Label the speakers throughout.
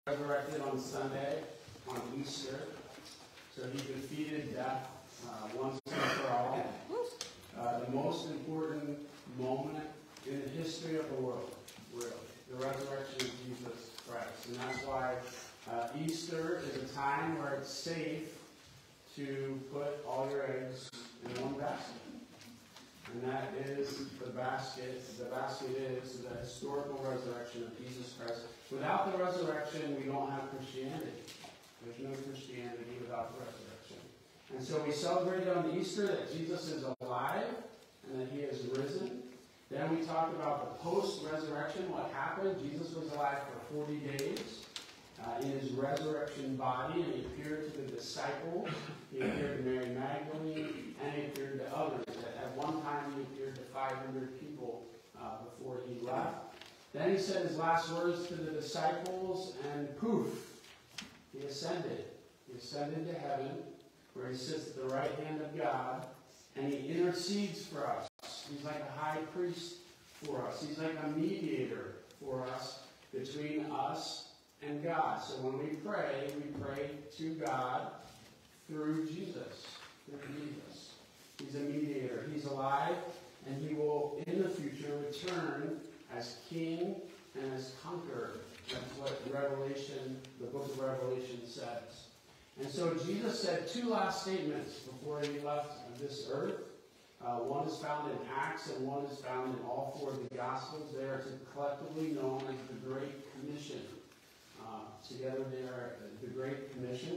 Speaker 1: resurrected on Sunday, on Easter. So he defeated death once and for all. The most important moment in the history of the world, really, the resurrection of Jesus Christ. And that's why Easter is a time where it's safe to put all your eggs in one basket. And that is the basket. The basket is the historical resurrection of Jesus Christ. Without the resurrection, we don't have Christianity. There's no Christianity without the resurrection. And so we celebrated on Easter that Jesus is alive and that he has risen. Then we talked about the post-resurrection, what happened. Jesus was alive for 40 days in his resurrection body, and he appeared to the disciples. He appeared to Mary Magdalene, and he appeared to others. At one time, he appeared to 500 people before he left. Then he said his last words to the disciples, and poof, he ascended. He ascended to heaven, where he sits at the right hand of God, and he intercedes for us. He's like a high priest for us. He's like a mediator for us, between us and God. So when we pray to God through Jesus. Through Jesus. He's a mediator. He's alive, and he will, in the future, return as king and as conqueror. That's what Revelation, the book of Revelation says. And so Jesus said two last statements before he left this earth. One is found in Acts, and one is found in all four of the Gospels. They are collectively known as the Great Commission. Together they are the Great Commission.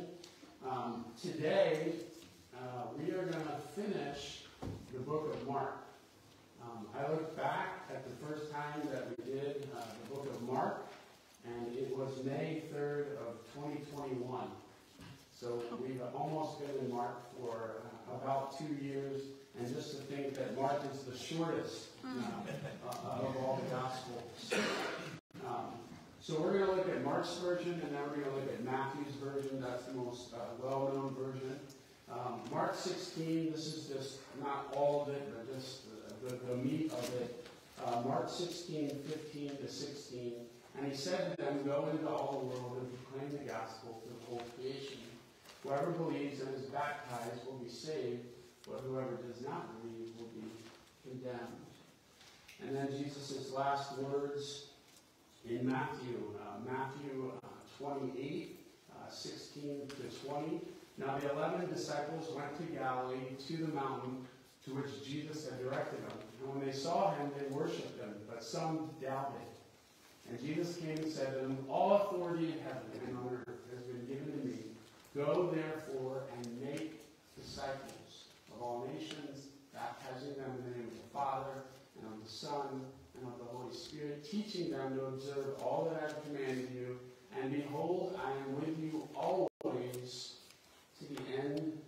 Speaker 1: Today, we are going to finish the book of Mark. I look back at the first time that we did the book of Mark, and it was May 3rd of 2021. So we've almost been in Mark for about 2 years, and just to think that Mark is the shortest of all the Gospels. So we're going to look at Mark's version, and then we're going to look at Matthew's version. That's the most well-known version. Mark 16, this is just not all of it, but just the meat of it. Mark 16, 15 to 16. And he said to them, "Go into all the world and proclaim the gospel to the whole creation. Whoever believes and is baptized will be saved, but whoever does not believe will be condemned." And then Jesus' last words in Matthew 28, 16 to 20. "Now the 11 disciples went to Galilee, to the mountain to which Jesus had directed them. And when they saw him, they worshipped him, but some doubted. And Jesus came and said to them, 'All authority in heaven and on earth has been given to me. Go therefore and make disciples of all nations, baptizing them in the name of the Father, and of the Son, and of the Holy Spirit, teaching them to observe all that I have commanded you. And behold, I am with you always to the end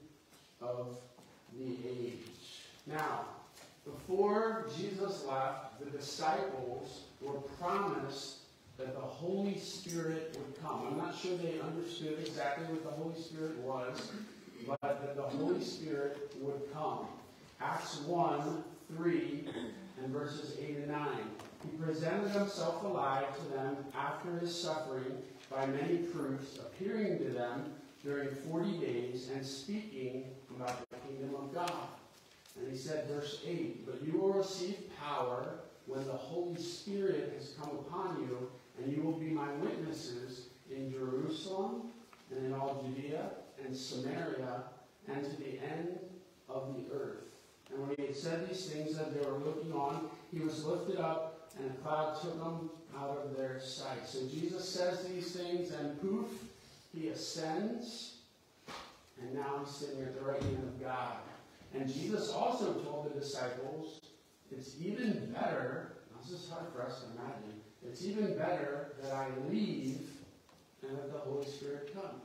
Speaker 1: of the age.'" Now, before Jesus left, the disciples were promised that the Holy Spirit would come. I'm not sure they understood exactly what the Holy Spirit was, but that the Holy Spirit would come. Acts 1, 3, and verses 8 and 9. "He presented himself alive to them after his suffering by many proofs, appearing to them during 40 days and speaking about the kingdom of God. And he said," verse 8, "But you will receive power when the Holy Spirit has come upon you, and you will be my witnesses in Jerusalem and in all Judea and Samaria and to the end of the earth." And when he had said these things, as they were looking on, he was lifted up, and a cloud took him out of their sight. So Jesus says these things, and poof, he ascends, and now he's sitting at the right hand of God. And Jesus also told the disciples, it's even better, this is hard for us to imagine, it's even better that I leave and that the Holy Spirit comes.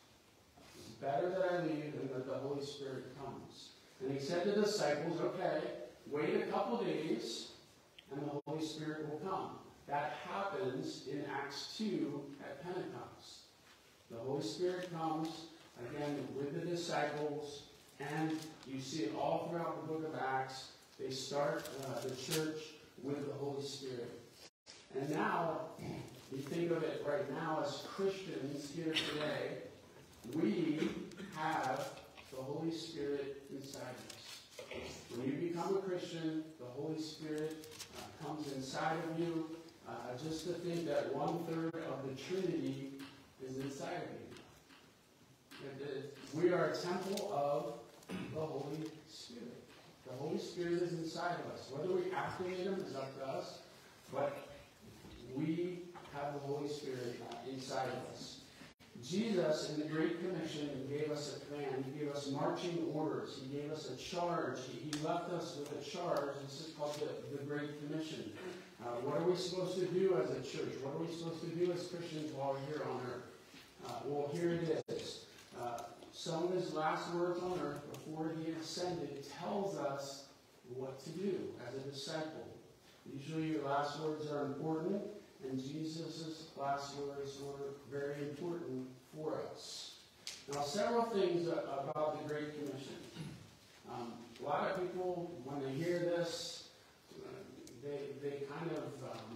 Speaker 1: It's better that I leave and that the Holy Spirit comes. And he said to the disciples, okay, wait a couple days and the Holy Spirit will come. That happens in Acts 2 at Pentecost. The Holy Spirit comes, again, with the disciples, and you see it all throughout the book of Acts. They start the church with the Holy Spirit. And now, we think of it right now as Christians. Christians here today, we have the Holy Spirit inside us. When you become a Christian, the Holy Spirit comes inside of you. Just to think that 1/3 of the Trinity is inside of you. We are a temple of the Holy Spirit. The Holy Spirit is inside of us. Whether we activate Him is up to us, but we have the Holy Spirit inside of us. Jesus, in the Great Commission, gave us a command. He gave us marching orders. He gave us a charge. He left us with a charge. This is called the Great Commission. What are we supposed to do as a church? What are we supposed to do as Christians while we're here on earth? Well, here it is. Some of his last words on earth before he ascended tells us what to do as a disciple. Usually your last words are important, and Jesus' last words were very important for us. Now, several things about the Great Commission. A lot of people, when they hear this, they kind of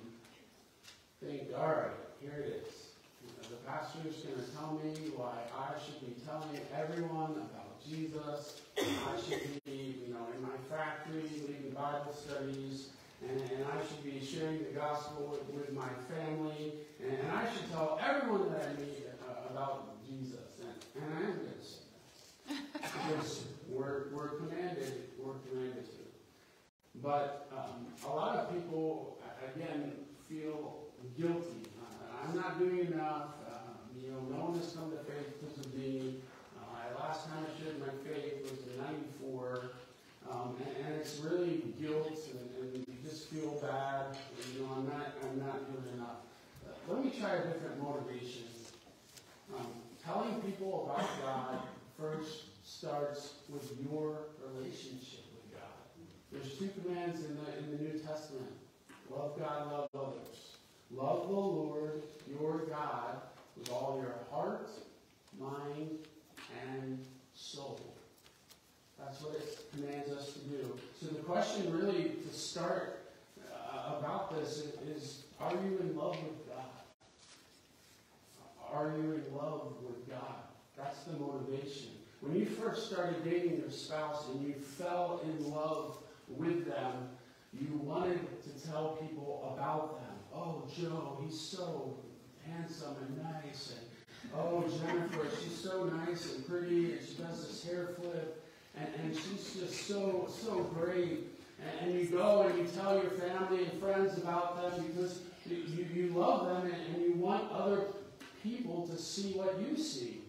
Speaker 1: think, all right, here it is. The pastor's going to tell me why I should be telling everyone about Jesus. I should be, in my factory leading Bible studies, and I should be sharing the gospel with my family, and I should tell everyone that I meet about Jesus. And I am going to say that because we're commanded to. But a lot of people, again, feel guilty. I'm not doing enough. No one has come to faith because of me. Last time I shared my faith was in '94. And it's really guilt, and you just feel bad. I'm not doing enough. Let me try a different motivation. Telling people about God first starts with your relationship with God. There's 2 commands in the New Testament. Love God, love others. Love the Lord, your God, with all your heart, mind, and soul. That's what it commands us to do. So the question really to start about this is, are you in love with God? Are you in love with God? That's the motivation. When you first started dating your spouse and you fell in love with them, you wanted to tell people about them. Oh, Joe, he's so handsome and nice. And oh, Jennifer, she's so nice and pretty, and she does this hair flip. And she's just so great. And you go and you tell your family and friends about them because you love them and you want other people to see what you see.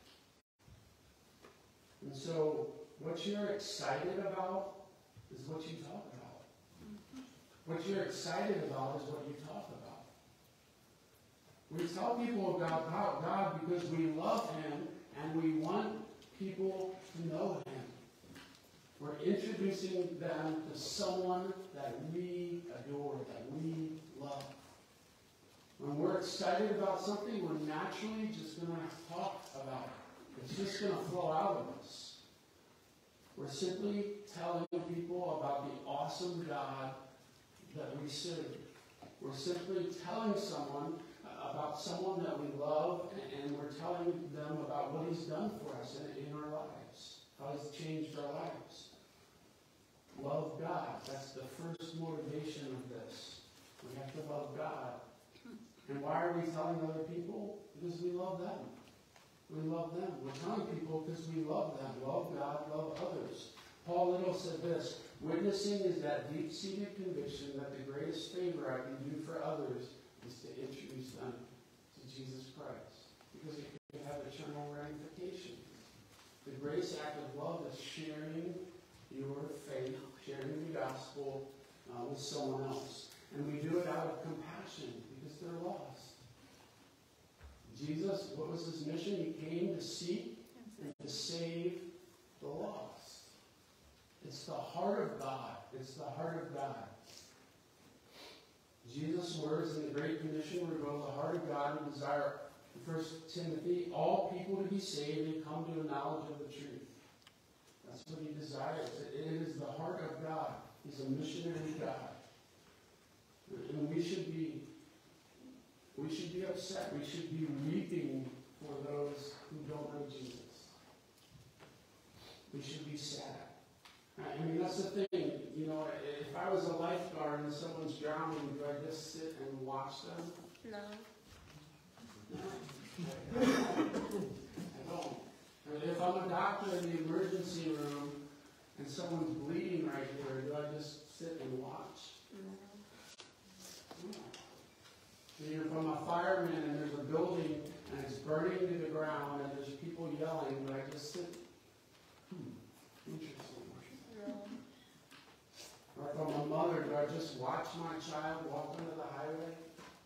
Speaker 1: And so what you're excited about is what you talk about. What you're excited about is what you talk about. We tell people about God because we love Him and we want people to know Him. We're introducing them to someone that we adore, that we love. When we're excited about something, we're naturally just going to talk about it. It's just going to flow out of us. We're simply telling people about the awesome God that we serve. We're simply telling someone about someone that we love, and we're telling them about what He's done for us in our lives, how He's changed our lives. Love God. That's the first motivation of this. We have to love God. And why are we telling other people? Because we love them. We love them. We're telling people because we love them. Love God, love others. Paul Little said this: witnessing is that deep-seated conviction that the greatest favor I can do for others is to introduce them to Jesus Christ. Because it can have eternal ramifications. The greatest act of love is sharing your faith, sharing the gospel with someone else. And we do it out of compassion because they're lost. Jesus, what was His mission? He came to seek and to save the lost. It's the heart of God. It's the heart of God. Jesus' words in the Great Commission reveal the heart of God and desire, in 1 Timothy, all people to be saved and come to a knowledge of the truth. That's what He desires. It is the heart of God. He's a missionary God. And we should be upset. We should be weeping watch them?
Speaker 2: No.
Speaker 1: I don't. If I'm a doctor in the emergency room and someone's bleeding right here, do I just sit and watch? No. If I'm a fireman and there's a building and it's burning to the ground and there's people yelling, do I just sit? Interesting.
Speaker 2: No.
Speaker 1: Or if I'm a mother, do I just watch my child walk onto the highway?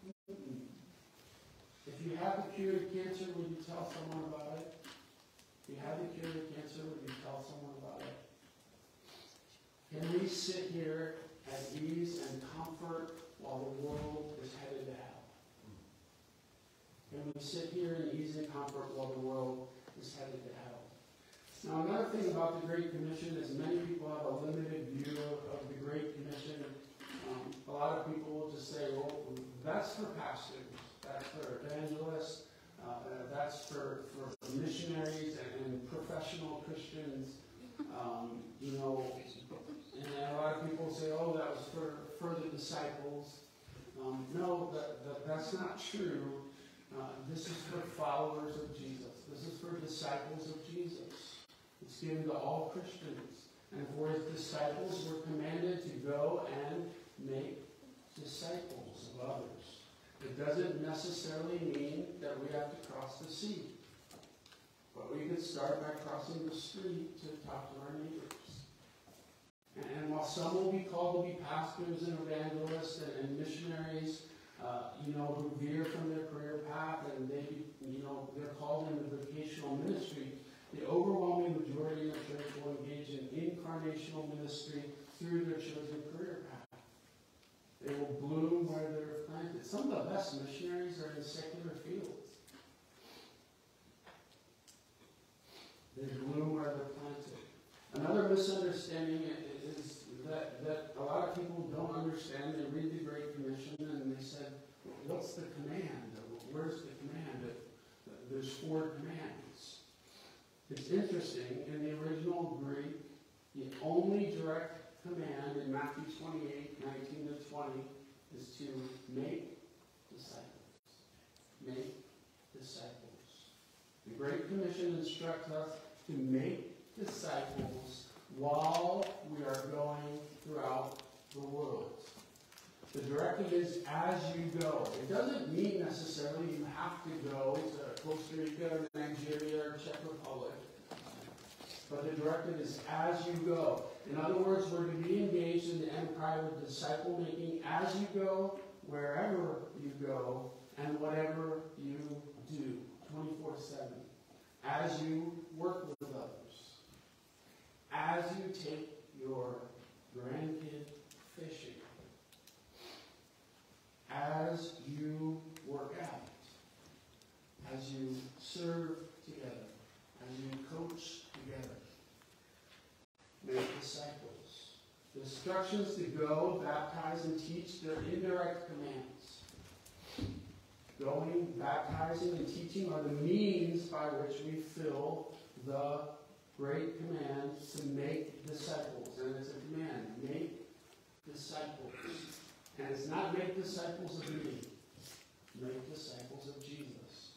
Speaker 1: If you have the cure of cancer, would you tell someone about it? If you have the cure of cancer, would you tell someone about it? Can we sit here at ease and comfort while the world is headed to hell? Can we sit here in ease and comfort while the world is headed to hell? Now, another thing about the Great Commission is many people have a limited view of the Great Commission. A lot of people will just say, well, that's for pastors, that's for evangelists, that's for missionaries and professional Christians. And a lot of people say, oh, that was for the disciples. No, that's not true. This is for followers of Jesus. This is for disciples of Jesus. It's given to all Christians. And for his disciples, we're commanded to go and make disciples of others. It doesn't necessarily mean that we have to cross the sea. But we could start by crossing the street to talk to our neighbors. And while some will be called to be pastors and evangelists and missionaries, who veer from their career path and they're called into vocational ministry, the overwhelming majority of the church will engage in incarnational ministry through their chosen career path. They will bloom where they're planted. Some of the best missionaries are in secular fields. They bloom where they're planted. Another misunderstanding is that a lot of people don't understand. They read the Great Commission and they said, what's the command? Where's the command? There's 4 commands. It's interesting, in the original Greek, the only direct command in Matthew 28, 19 to 20 is to make disciples. Make disciples. The Great Commission instructs us to make disciples while we are going throughout the world. The directive is as you go. It doesn't mean necessarily you have to go to Costa Rica or Nigeria or Czech Republic. But the directive is as you go. In other words, we're to be engaged in the enterprise of disciple making as you go, wherever you go, and whatever you do, 24/7. As you work with others. As you take your grandkid fishing. As you work out. As you serve together. As you coach together. Make disciples. The instructions to go, baptize, and teach, they're indirect commands. Going, baptizing, and teaching are the means by which we fill the great command to make disciples. And it's a command, make disciples. And it's not make disciples of me. Make disciples of Jesus.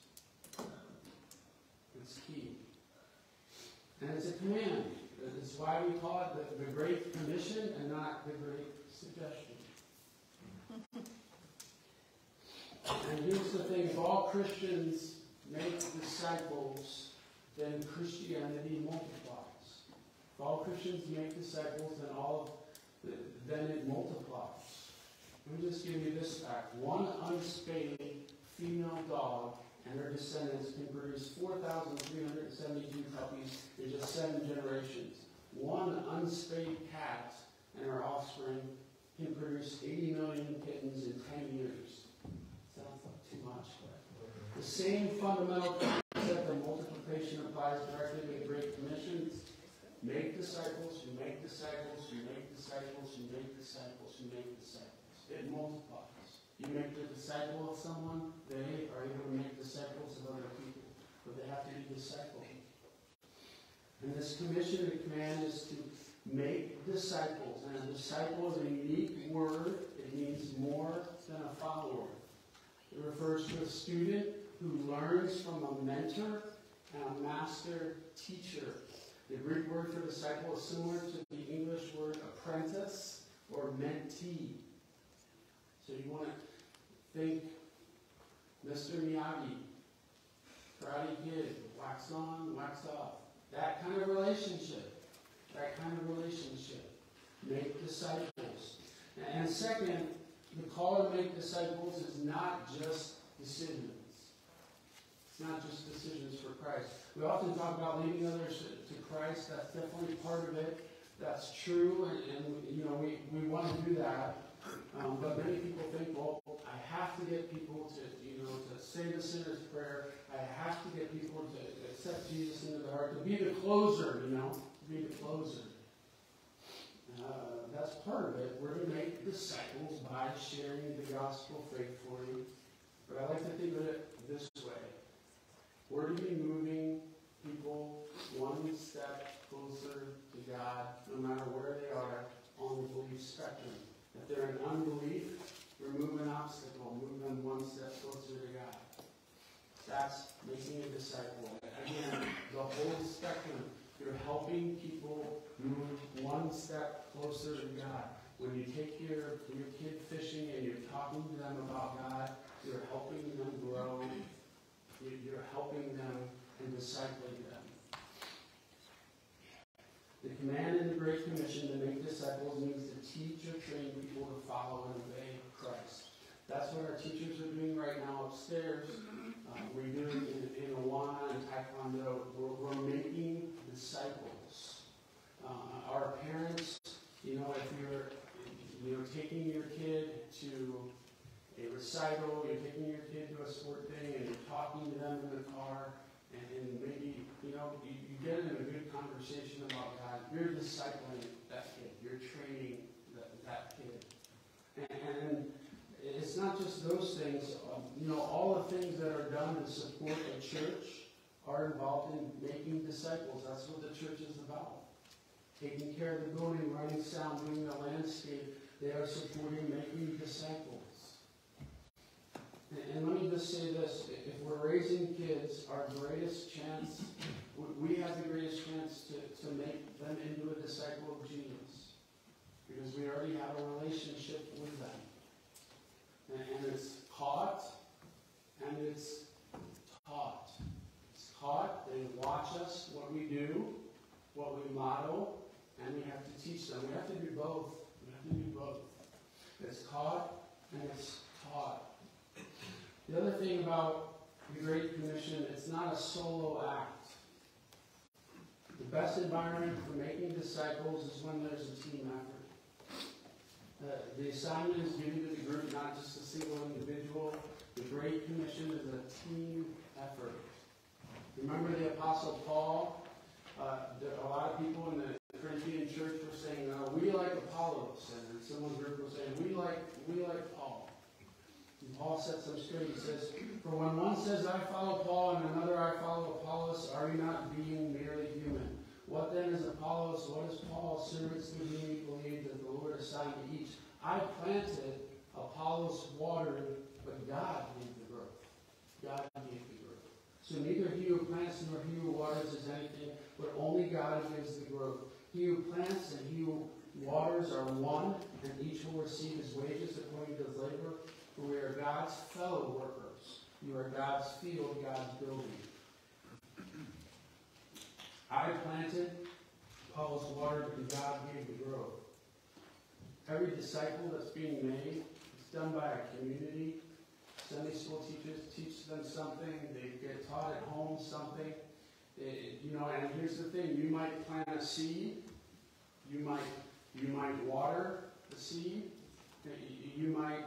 Speaker 1: It's key. And it's a command. It's why we call it the Great Commission and not the Great Suggestion. And here's the thing, if all Christians make disciples, then Christianity multiplies. If all Christians make disciples, then it multiplies. Let me just give you this fact. One unspayed female dog and her descendants can produce 4,372 puppies in just 7 generations. One unspayed cat and her offspring can produce 80 million kittens in 10 years. Sounds like too much, but the same fundamental concept of multiplication applies directly to the Great Commission. Make disciples, you make disciples, you make disciples, you make disciples, you make disciples. It multiplies. You make the disciple of someone, they are able to make disciples of other people. But they have to be discipled. And this commission, the command is to make disciples. And a disciple is a unique word. It means more than a follower. It refers to a student who learns from a mentor and a master teacher. The Greek word for disciple is similar to the English word apprentice or mentee. So you want to think Mr. Miyagi, Karate Kid, wax on, wax off. That kind of relationship. That kind of relationship. Make disciples. And second, the call to make disciples is not just decisions. It's not just decisions for Christ. We often talk about leading others to Christ. That's definitely part of it. That's true, and we want to do that. But many people think, well, I have to get people to say the sinner's prayer. I have to get people to accept Jesus into their heart, to be the closer, to be the closer. That's part of it. We're to make disciples by sharing the gospel faithfully. But I like to think of it this way. We're to be moving people one step closer to God, no matter where they are on the belief spectrum. If they're in unbelief, remove an obstacle, move them one step closer to God. That's making a disciple. Again, the whole spectrum. You're helping people move one step closer to God. When you take your kid fishing and you're talking to them about God, you're helping them grow. You're helping them and discipling them. The command in the Great Commission to make disciples means to teach or train people to follow and obey Christ. That's what our teachers are doing right now upstairs. We're doing in Awana and Taekwondo. We're making disciples. Our parents, if you're taking your kid to a recital, you're taking your kid to a sport thing, and you're talking to them in the car, and maybe, you get in a good conversation about God. You're discipling that kid. You're training that kid. And it's not just those things. All the things that are done to support a church are involved in making disciples. That's what the church is about. Taking care of the building, running sound, doing the landscape. They are supporting making disciples. And let me just say this. If we're raising kids, our greatest chance, we have the greatest chance to make them into a disciple of Jesus. Because we already have a relationship with them. And it's caught and it's taught. It's caught. They watch us, what we do, what we model, and we have to teach them. We have to do both. We have to do both. It's caught and it's taught. The other thing about the Great Commission, it's not a solo act. The best environment for making disciples is when there's a team effort. The assignment is given to the group, not just a single individual. The Great Commission is a team effort. Remember the Apostle Paul? A lot of people in the Corinthian church were saying, we like Apollos. And someone's group was saying, we like Paul. And Paul sets them straight. He says, for when one says, I follow Paul, and another, I follow Apollos, are you not being merely human? What then is Apollos? What is Paul? Servants through whom we believe that the Lord assigned to each. I planted, Apollos watered, but God gave the growth. God gave the growth. So neither he who plants nor he who waters is anything, but only God gives the growth. He who plants and he who waters are one, and each will receive his wages according to his labor. For we are God's fellow workers. You are God's field, God's building. I planted, Apollos watered, and God gave the growth. Every disciple that's being made is done by a community. Sunday school teachers teach them something. They get taught at home something. And here's the thing. You might plant a seed. You might water the seed. You might,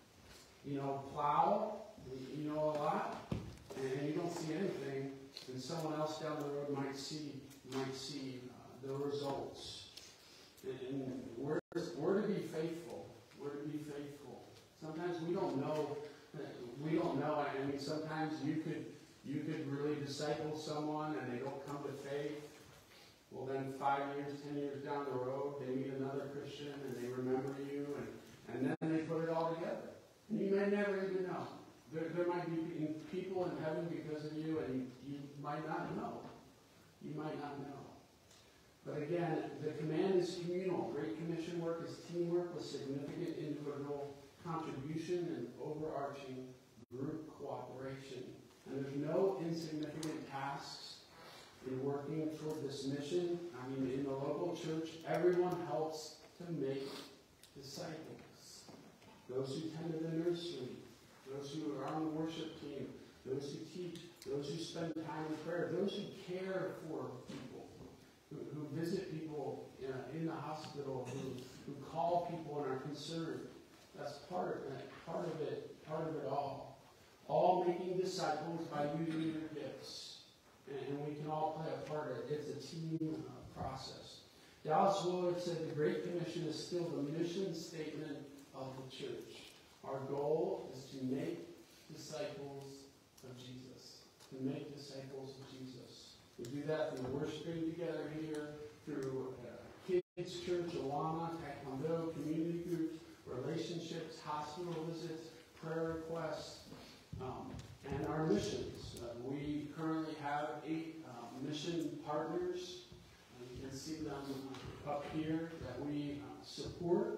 Speaker 1: plow, a lot. And you don't see anything. And someone else down the road might see the results. And we're to be faithful. We're to be faithful. Sometimes we don't know. I mean, sometimes you could really disciple someone and they don't come to faith. Well, then 5 years, 10 years down the road, they meet another Christian and they remember you, and then they put it all together. And you may never even know. There might be people in heaven because of you, and you might not know. You might not know. But again, the command is communal. Great Commission work is teamwork with significant individual contribution and overarching group cooperation. And there's no insignificant tasks in working toward this mission. I mean, in the local church, everyone helps to make disciples. Those who tend to the nursery, those who are on the worship team, those who teach, those who spend time in prayer, those who care for people, who visit people in the hospital, who call people and are concerned. That's part of it all. All making disciples by using your gifts. And we can all play a part of it. It's a team process. Dallas Willard said the Great Commission is still the mission statement of the church. Our goal is to make disciples of Jesus. To make disciples of Jesus. We do that through worshiping together here, through kids' church, Awana, Taekwondo, community groups, relationships, hospital visits, prayer requests, and our missions. We currently have 8 mission partners. You can see them up here that we support.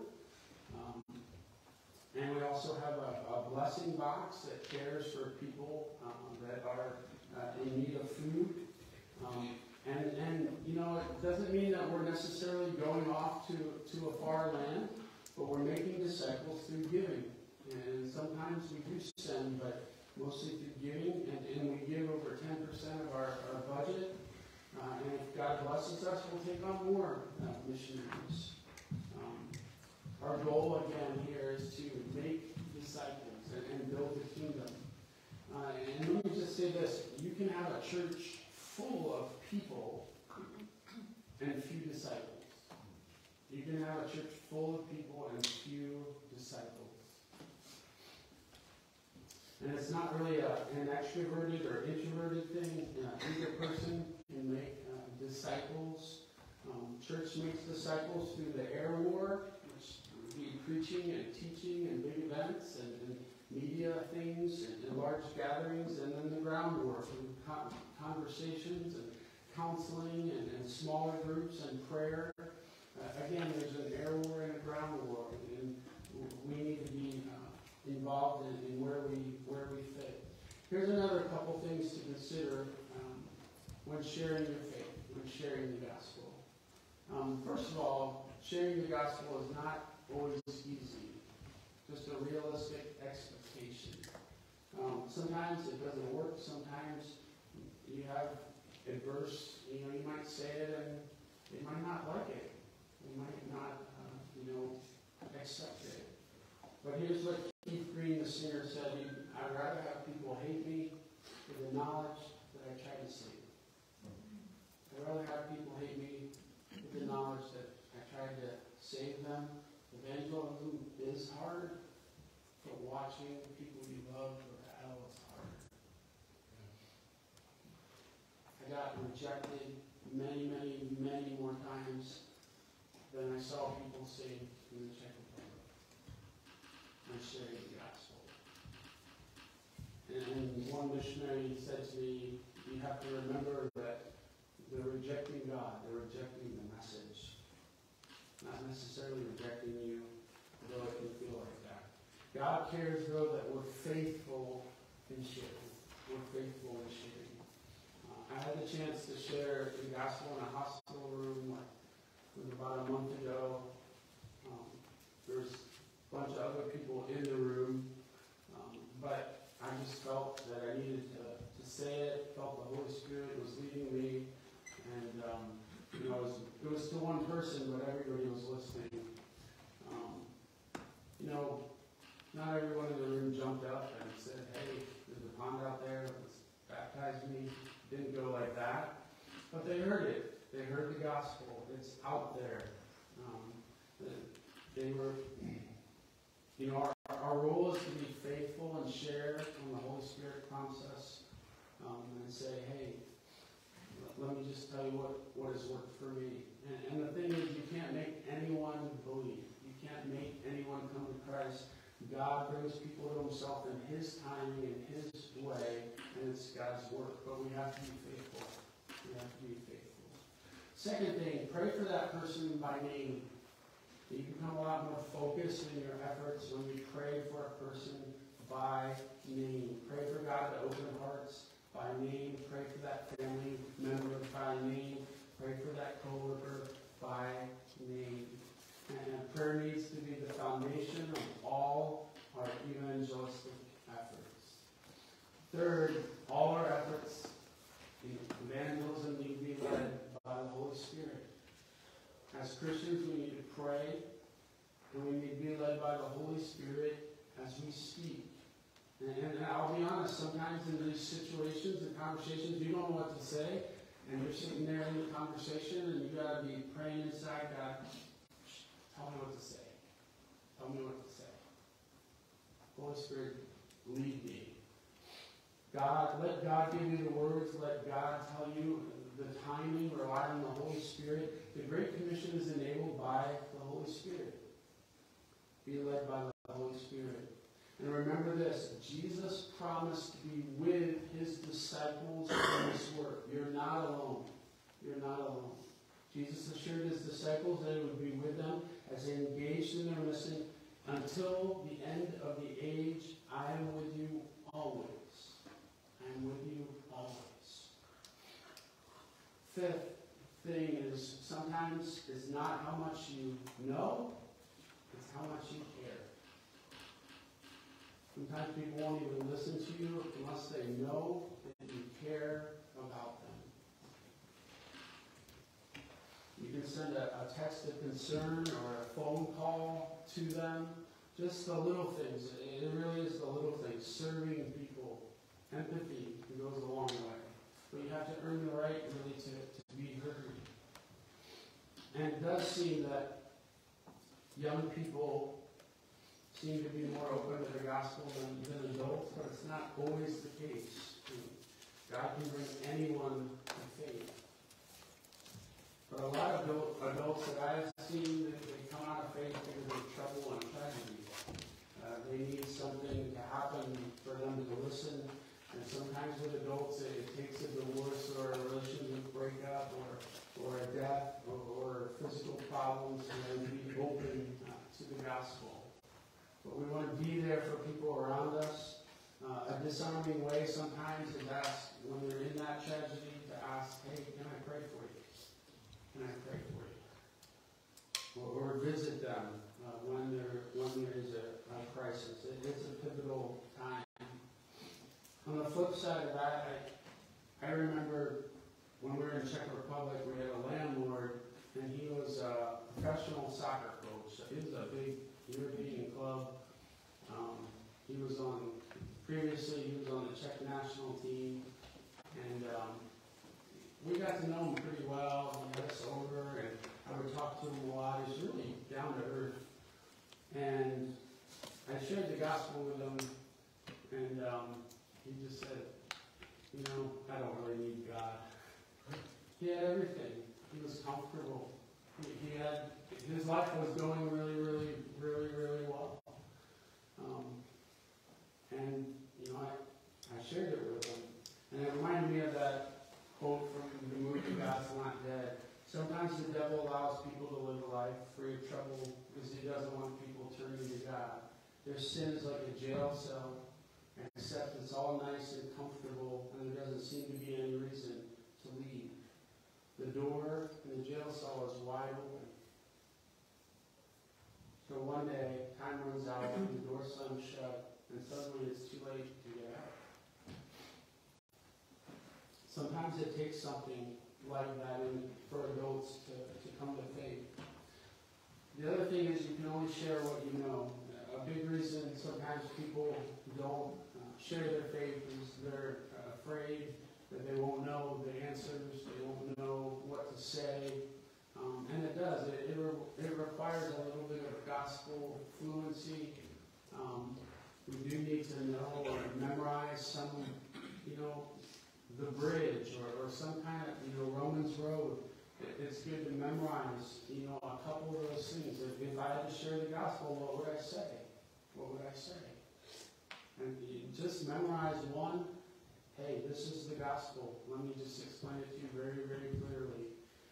Speaker 1: And we also have a blessing box that cares for people that are in need of food. And you know, it doesn't mean that we're necessarily going off to a far land, but we're making disciples through giving. And sometimes we do send, but mostly through giving, and we give over 10% of our budget. And if God blesses us, we'll take on more missionaries. Our goal, again, here is to make disciples and build the kingdom. And let me just say this. You can have a church full of people and few disciples. You can have a church full of people and few disciples. And it's not really an extroverted or introverted thing. Either person can make disciples. Church makes disciples through the air war, which would be preaching and teaching and big events and media things and large gatherings, and then the ground war through conversations and counseling and smaller groups and prayer. Again, there's an air war and a ground war, and we need to be involved in where we fit. Here's another couple things to consider when sharing your faith, when sharing the gospel. First of all, sharing the gospel is not always easy. Just a realistic expectation. Sometimes it doesn't work. Sometimes you have adverse, you might say it and they might not like it. They might not, accept it. But here's what Keith Green, the singer, said. I'd rather have people hate me for the knowledge that I tried to save. I'd rather have people hate me with the knowledge that I tried to save them. Evangelism is hard, but watching people you love go to hell is hard. I got rejected many, many, many more times than I saw people saved in the Czech Republic. I'm sharing the gospel. And one missionary said to me, you have to remember that they're rejecting God, they're rejecting the message. Not necessarily rejecting you, although it can feel like that. God cares, though, that we're faithful in sharing. We're faithful in sharing. I had the chance to share the gospel in a hospital room about a month ago. There was a bunch of other people in the room, but I just felt that I needed to say it. Felt the Holy Spirit was leading me, and it was to one person, but everybody was listening. Not everyone in the room jumped up and said, "Hey, there's a pond out there. Let's baptize me." Didn't go like that, but they heard it. They heard the gospel. It's out there. They were, our role is to be faithful and share when the Holy Spirit prompts us, and say, "Hey, let me just tell you what has worked for me." And the thing is, you can't make anyone believe. You can't make anyone come to Christ. God brings people to himself in his timing, in his way, and it's God's work. But we have to be faithful. We have to be faithful. Second thing, pray for that person by name. You become a lot more focused in your efforts when you pray for a person by name. Pray for God to open hearts by name. Pray for that family member by name. Pray for that coworker by name. And prayer needs to be the foundation of all our evangelistic efforts. Third, all our efforts in evangelism need to be led by the Holy Spirit. As Christians, we need to pray, and we need to be led by the Holy Spirit as we speak. And I'll be honest, sometimes in these situations and conversations, you don't know what to say, and you're sitting there in the conversation, and you got to be praying inside, God, tell me what to say. Tell me what to say. Holy Spirit, lead me. God, let God give you the words. Let God tell you the timing. Rely on the Holy Spirit. The Great Commission is enabled by the Holy Spirit. Be led by the Holy Spirit. And remember this, Jesus promised to be with his disciples in this work. You're not alone. You're not alone. Jesus assured his disciples that he would be with them as they engaged in their mission until the end of the age. I am with you always. I am with you always. Fifth thing is sometimes it's not how much you know, it's how much you care. Sometimes people won't even listen to you unless they know that you care about them. You can send a text of concern or a phone call to them. Just the little things. It really is the little things. Serving people. Empathy goes a long way. But you have to earn the right really to be heard. And it does seem that young people seem to be more open to the gospel than adults, but it's not always the case. God can bring anyone to faith. But a lot of adults that I have seen, they come out of faith because of trouble and tragedy. They need something to happen for them to listen. And sometimes with adults, it takes a divorce or a relationship breakup or a death or physical problems and then be open to the gospel. But we want to be there for people around us. A disarming way sometimes is ask, when they're in that tragedy, to ask, hey, can I pray for you? Can I pray for you? Or visit them when there is a crisis. It's a pivotal time. On the flip side of that, I remember when we were in Czech Republic, we had a landlord, and he was a professional soccer coach. He was a big European club. Previously he was on the Czech national team, and we got to know him pretty well. He had us over, and I would talk to him a lot. He's really down to earth. And I shared the gospel with him, and he just said, I don't really need God. He had everything. He was comfortable. His life was going really, really, really, really well. And I shared it with him. And it reminded me of that quote from the movie God's Not Dead. Sometimes the devil allows people to live a life free of trouble because he doesn't want people turning to God. Their sin is like a jail cell, except it's all nice and comfortable, and there doesn't seem to be any reason to leave. The door in the jail cell is wide open. So one day, time runs out, and the door slams shut, and suddenly it's too late to get out. Sometimes it takes something like that for adults to come to faith. The other thing is you can only share what you know. A big reason sometimes people don't share their faith is they're afraid that they won't know the answers, they won't know what to say. And it does. It requires a little bit of gospel fluency. We do need to know or memorize some, the bridge or some kind of, Romans Road. It's good to memorize, a couple of those things. If I had to share the gospel, what would I say? what would I say? And you just memorize one. Hey, this is the gospel. Let me just explain it to you very, very clearly.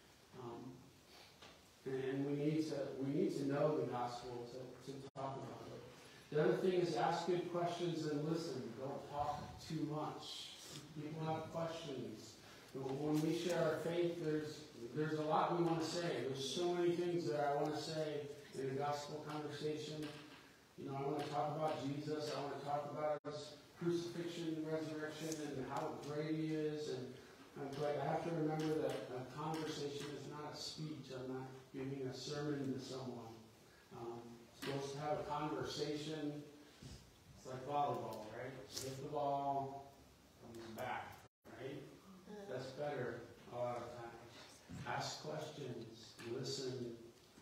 Speaker 1: And we need to know the gospel to talk about it. The other thing is ask good questions and listen. Don't talk too much. People have questions. When we share our faith, there's a lot we want to say. There's so many things that I want to say in a gospel conversation. You know, I want to talk about Jesus. I want to talk about his crucifixion, resurrection, and how great he is. But I have to remember that a conversation is not a speech. I'm not giving a sermon to someone. Supposed to have a conversation. It's like volleyball, right? Hit the ball, comes back, right? That's better a lot of times. Ask questions, listen,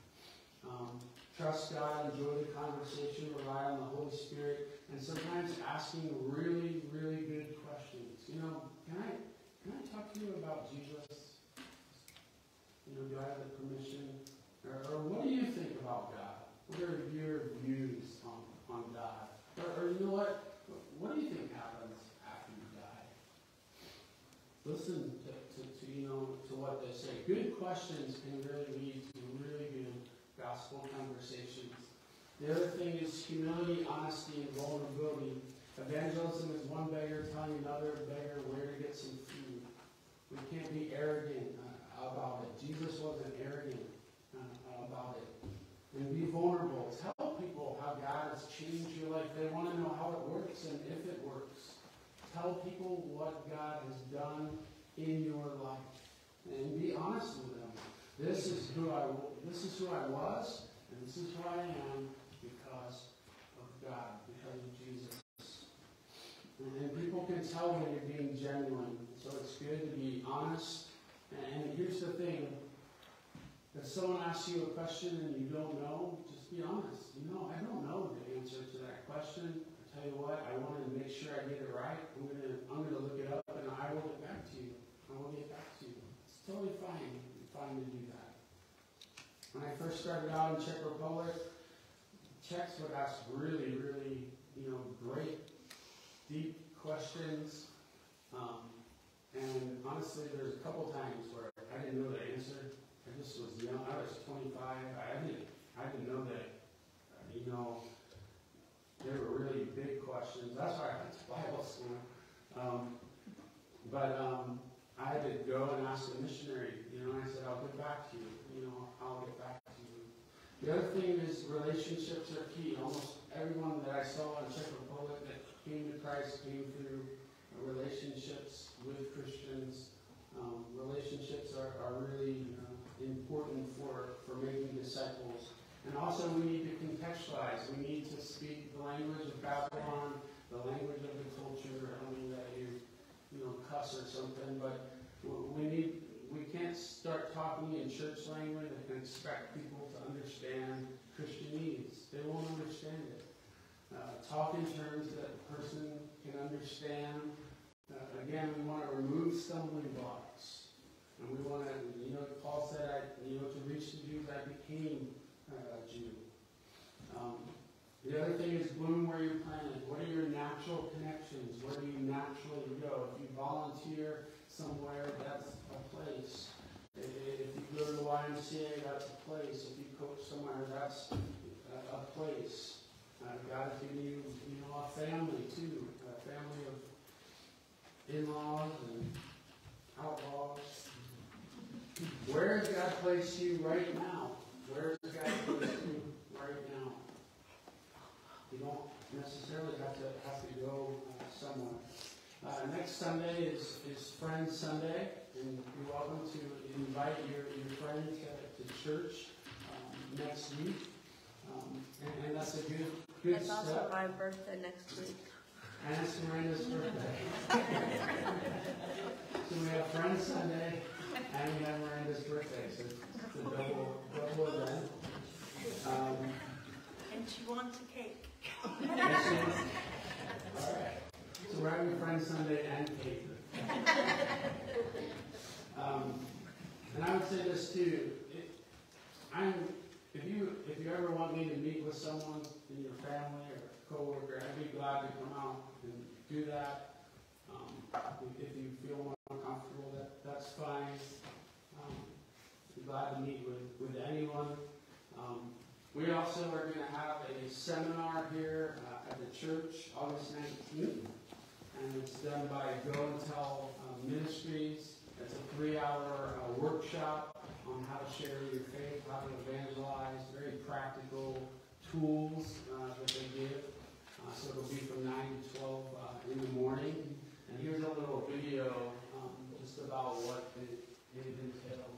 Speaker 1: trust God, enjoy the conversation, rely on the Holy Spirit, and sometimes asking really, really good questions. You know, can I talk to you about Jesus? You know, do I have the permission? Or what do you think about God? What are your views on God? Or you know what? What do you think happens after you die? Listen to what they say. Good questions can really lead to really good gospel conversations. The other thing is humility, honesty, and vulnerability. Evangelism is one beggar telling another beggar where to get some food. We can't be arrogant about it. Jesus wasn't arrogant about it. And be vulnerable. Tell people how God has changed your life. They want to know how it works and if it works. Tell people what God has done in your life. And be honest with them. This is who I was, and this is who I am because of God, because of Jesus. And people can tell when you're being genuine. So it's good to be honest. And here's the thing. If someone asks you a question and you don't know, just be honest. You know, I don't know the answer to that question. I tell you what, I want to make sure I get it right. I'm gonna look it up and I will get back to you. I will get back to you. It's totally fine to do that. When I first started out in Czech Republic, Czechs would ask really, really, great, deep questions. And honestly, there's a couple times where I didn't know the answer. I just was young. I was 25. I didn't know that. They were really big questions. That's why I went to Bible school. I had to go and ask a missionary. And I said, I'll get back to you. I'll get back to you. The other thing is relationships are key. Almost everyone that I saw in Czech Republic that came to Christ came through relationships with Christians. Relationships are really important for making disciples. And also we need to contextualize. We need to speak the language of Babylon, the language of the culture. I don't mean that you cuss or something, but we can't start talking in church language and expect people to understand Christianese. They won't understand it. Talk in terms that the person can understand. Again, we want to remove stumbling blocks. And we want to, Paul said, to reach the Jews, I became a Jew. The other thing is bloom where you're planted. What are your natural connections? Where do you naturally go? If you volunteer somewhere, that's a place. If you go to the YMCA, that's a place. If you coach somewhere, that's a place. God has given you, a family too. A family of in-laws and outlaws. Where has God placed you right now? Where has God placed you right now? You don't necessarily have to go somewhere. Next Sunday is Friends Sunday, and you're welcome to invite your friends to church next week. And that's a good
Speaker 2: It's
Speaker 1: step.
Speaker 2: also my birthday next week.
Speaker 1: And it's Miranda's birthday. So we have Friends Sunday, and we have Miranda's birthday. So it's a double event.
Speaker 2: And she wants a cake.
Speaker 1: All right. So we're having Friends Sunday and cake. And I would say this too. If you ever want me to meet with someone in your family or coworker, I'd be glad to come out and do that. If you feel more comfortable, that's fine. Be glad to meet with anyone. We also are going to have a seminar here at the church August 19th, and it's done by Go and Tell Ministries. It's a 3-hour workshop on how to share your faith, how to evangelize, very practical tools that they give. So it'll be from 9 to 12 in the morning. And here's a little video just about what it entails.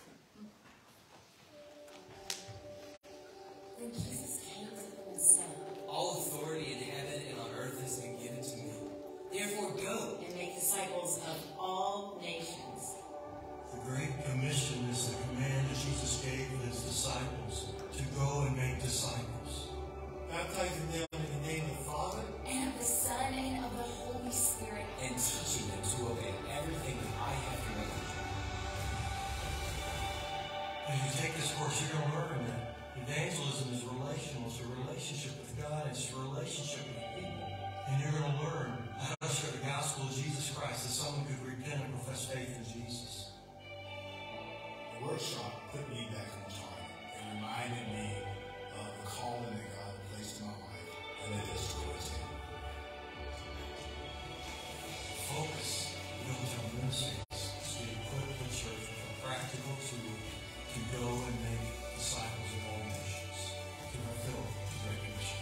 Speaker 3: When Jesus came to them and said, "All authority in heaven and on earth has been given to me. Therefore go and make disciples of all nations."
Speaker 4: The Great Commission is the command that Jesus gave his disciples to go and make disciples, baptizing them in the name of the Father
Speaker 3: and of the Son and of the Holy Spirit,
Speaker 5: and teaching them to obey everything that I have commanded you.
Speaker 4: As you take this course, you're going to learn that evangelism is relational. It's a relationship with God. It's a relationship with people. And you're going to learn how to share the gospel of Jesus Christ, that someone could repent and profess faith in Jesus.
Speaker 6: The workshop put me back on target and reminded me of the calling that God placed in my life, and it is towards Him.
Speaker 4: Focus builds our ministries to equip the church with a practical tool to go and make disciples of all nations, to fulfill the Great Commission.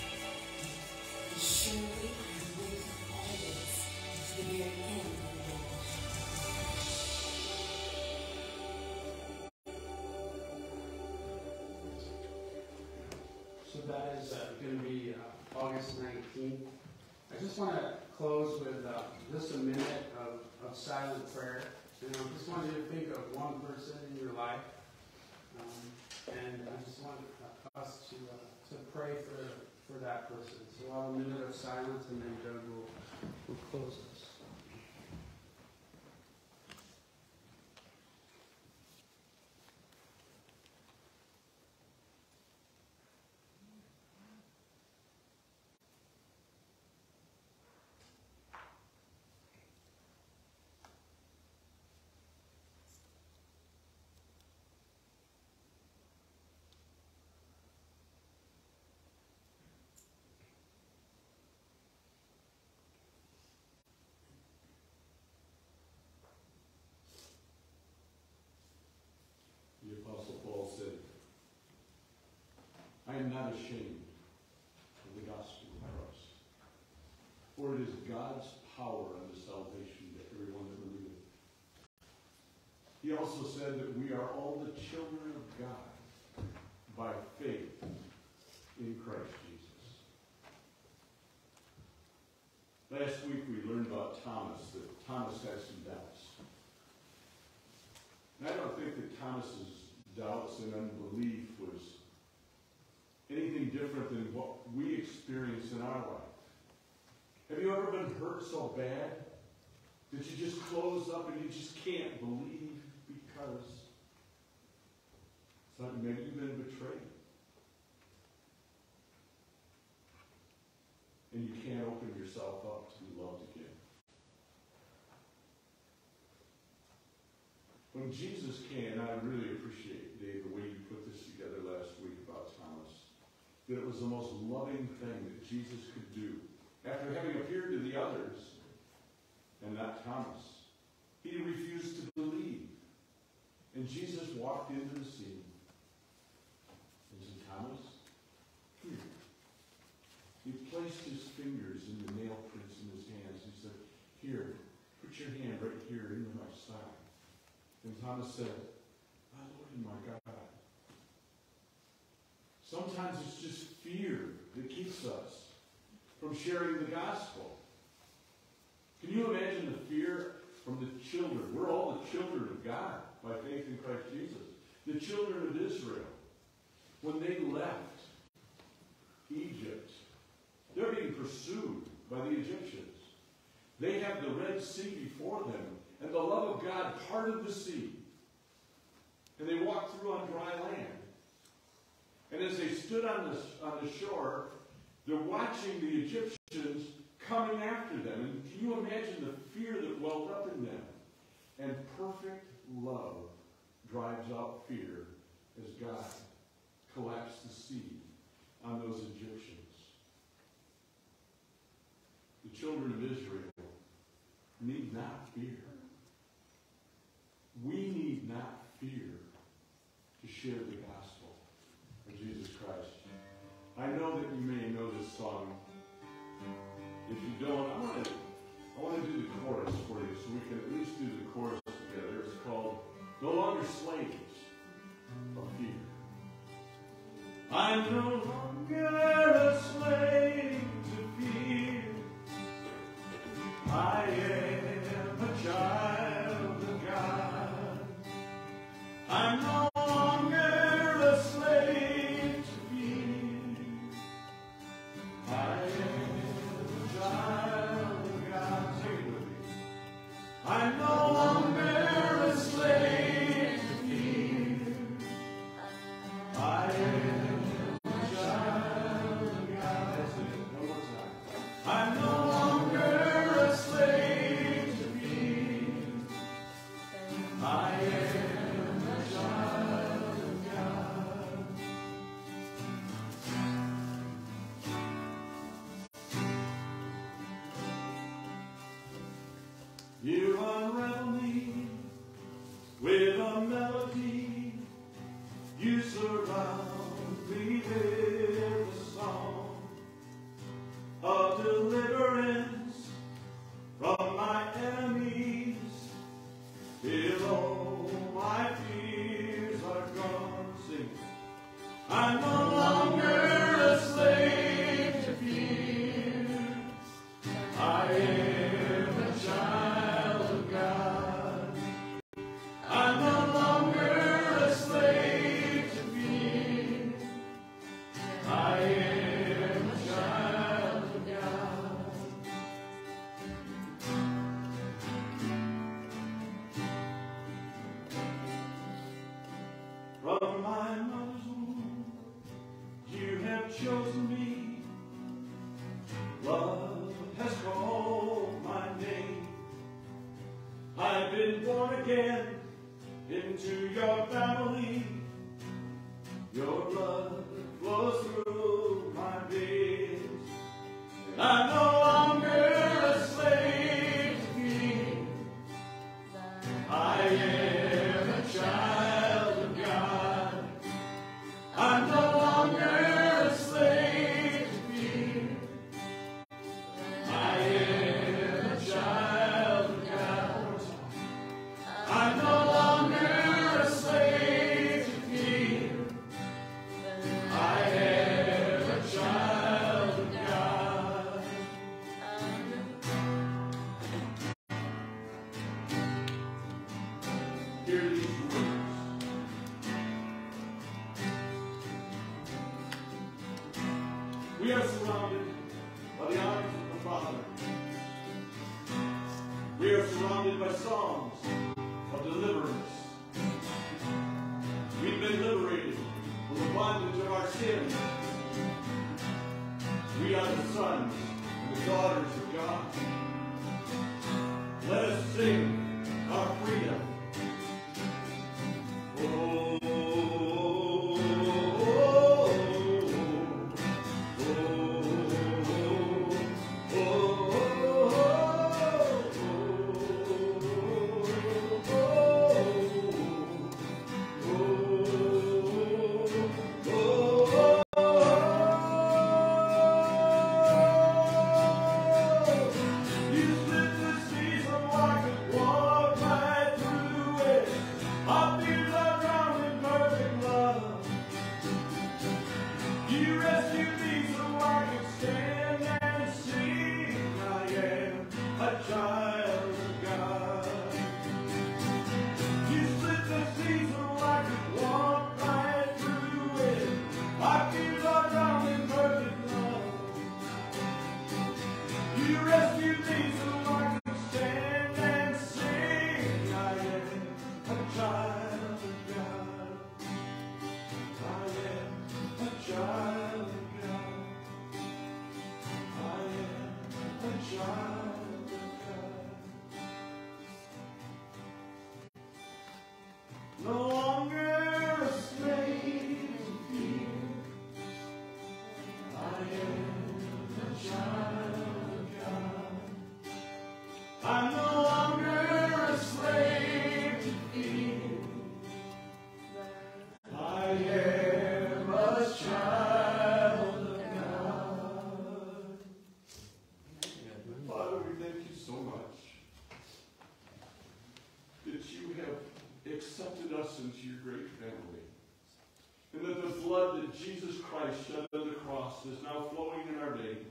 Speaker 3: surely I am with you always to the very end of the world.
Speaker 1: So that is going to be August 19th. I just want to close with just a minute of silent prayer. And I just want you to think of one person in your life. And I just want us to pray for that person. So we'll have a minute of silence, and then Doug will close us.
Speaker 7: The Apostle Paul said, "I am not ashamed of the gospel of Christ, for it is God's power unto salvation to everyone that believeth." He also said that we are all the children of God by faith in Christ Jesus. Last week we learned about Thomas, that Thomas had some doubts. And I don't think that Thomas's doubts and unbelief was anything different than what we experience in our life. Have you ever been hurt so bad that you just close up and you just can't believe because maybe you've been betrayed? And you can't open yourself up to be loved again. When Jesus came, and I really appreciate, Dave, the way you put this together last week about Thomas, that it was the most loving thing that Jesus could do. After having appeared to the others, and not Thomas, he refused to believe. And Jesus walked into the scene and said, "Thomas, here." He placed his fingers in the nail prints in his hands. He said, "Here, put your hand right here into my side." And Thomas said, "My Lord and my God." Sometimes it's just fear that keeps us from sharing the gospel. Can you imagine the fear from the children? We're all the children of God by faith in Christ Jesus. The children of Israel, when they left Egypt, they're being pursued by the Egyptians. They have the Red Sea before them, and the love of God parted the sea. And they walked through on dry land. And as they stood on the shore, They're watching the Egyptians coming after them. And can you imagine the fear that welled up in them? And perfect love drives out fear as God collapsed the sea on those Egyptians. The children of Israel need not fear. We need not fear to share the gospel of Jesus Christ. I know that you may know this song. If you don't, I want to do the chorus for you so we can at least do the chorus together. It's called No Longer Slaves of Fear. I'm no longer a slave to fear. I am a child of God. I'm no longer a slave to fear. I am a child of God. Sing it with me. I'm no longer a slave to fear. I am a child of God. That's it. One more time. I'm no longer a slave to fear. I am a child of God. You unravel me with a melody. You surround me with a song of deliverance from my enemies. Below my fears are gone. Sing. I'm no longer a slave to fear. I am a child of God. I'm no longer a slave to fear. I am a child of God. From my mother's womb, you have chosen me. Love has called my name. I've been born again into your family. Your blood flows through my veins. And I'm no longer a slave to fear. I am a child of God. I'm no longer a slave to fear. I am a child of God. I'm no longer a slave to fear. I am a child of God. Hear these words. We are surrounded by the arms of the Father. We are surrounded by songs of deliverance. We've been liberated from the bondage of our sins. We are the sons and the daughters of God. Let us sing our freedom. Oh, oh, oh, oh, oh. no longer a slave to fear. I am a child of God. I'm no longer a slave to fear. I am a child of God. Father, we thank you so much that you have accepted us into your great family, and that the blood that Jesus Christ shed on the cross is now flowing in our veins.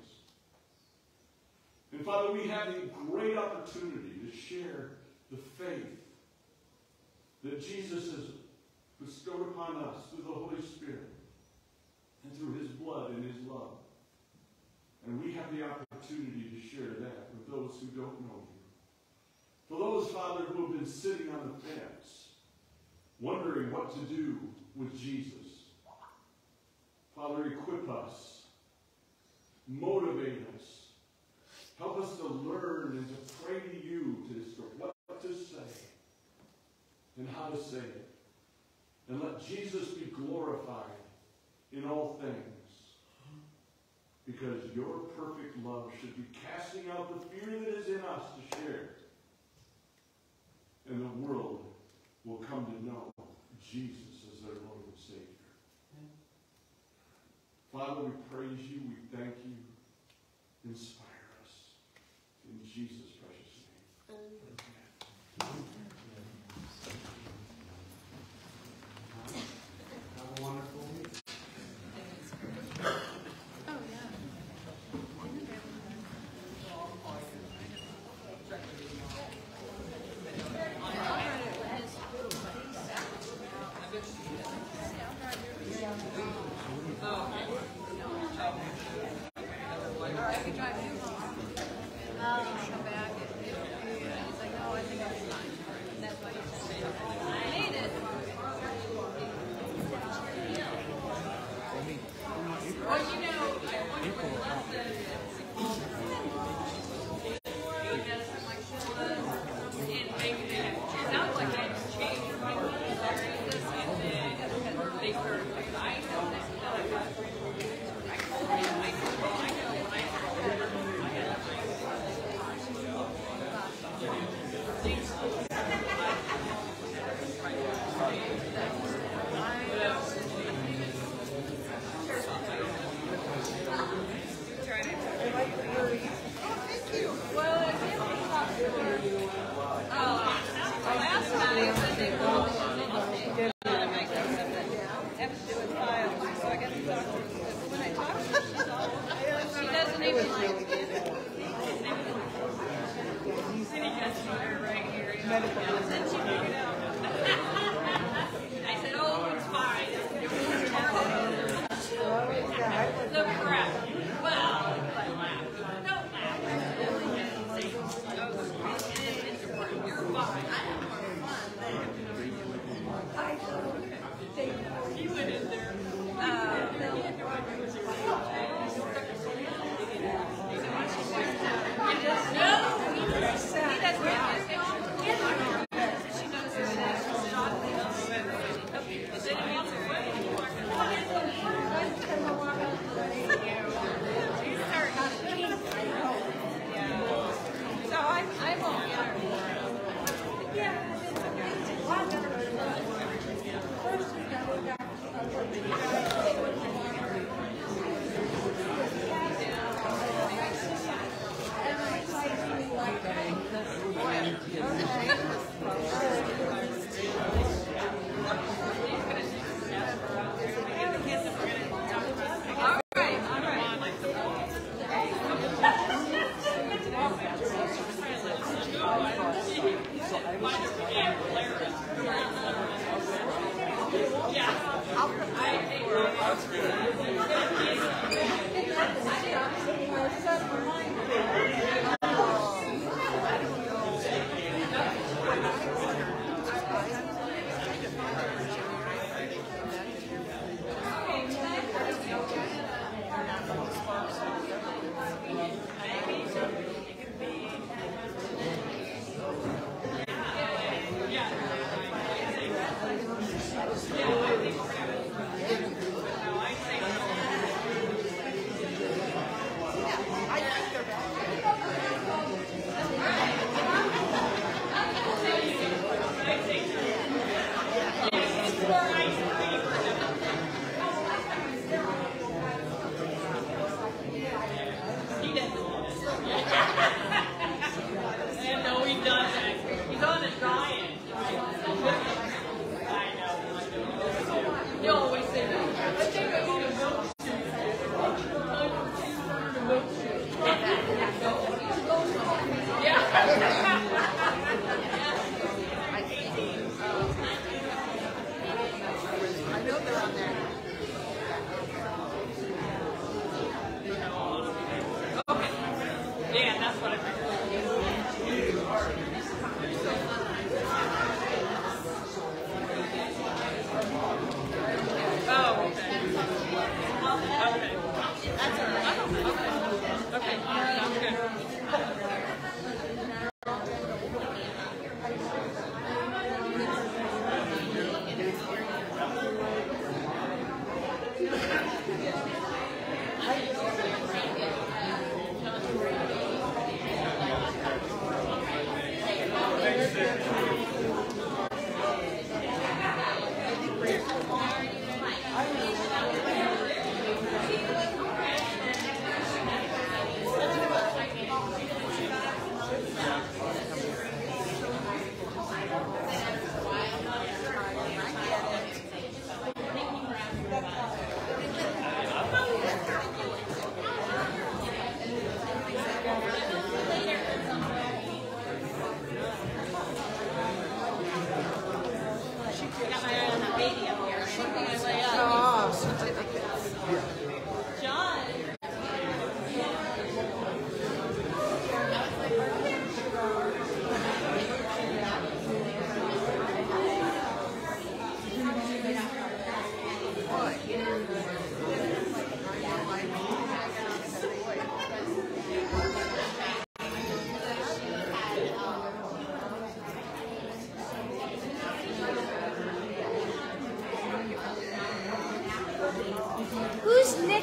Speaker 7: And Father, we have a great opportunity to share the faith that Jesus has bestowed upon us through the Holy Spirit and through his blood and his love. And we have the opportunity to share that with those who don't know you. For those, Father, who have been sitting on the fence, wondering what to do with Jesus, Father, equip us, motivate us, help us to learn and to pray to you to what to say and how to say it. And let Jesus be glorified in all things. Because your perfect love should be casting out the fear that is in us to share. And the world will come to know Jesus as their Lord and Savior. Father, we praise you, we thank you. Inspire us. In Jesus' precious name. Amen. Have a wonderful week.